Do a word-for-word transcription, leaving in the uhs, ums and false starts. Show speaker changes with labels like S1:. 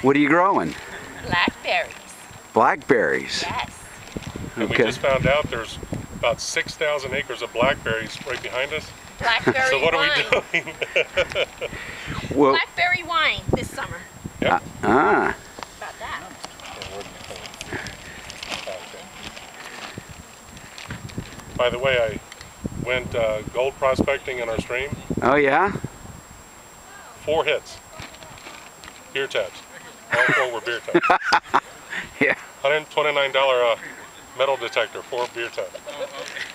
S1: What are you growing?
S2: Blackberries.
S1: Blackberries.
S2: Yes.
S3: And
S1: Okay.
S3: we just found out there's about six thousand acres of blackberries right behind us.
S2: Blackberry
S3: So what
S2: wine.
S3: are we doing?
S1: Well,
S2: Blackberry wine this summer.
S3: Yep.
S1: ah.
S2: About that.
S3: By the way, I went uh, gold prospecting in our stream.
S1: Oh yeah?
S3: Four hits. Beer taps. All four were beer taps.
S1: Yeah.
S3: one hundred twenty-nine dollar uh, metal detector, four beer taps.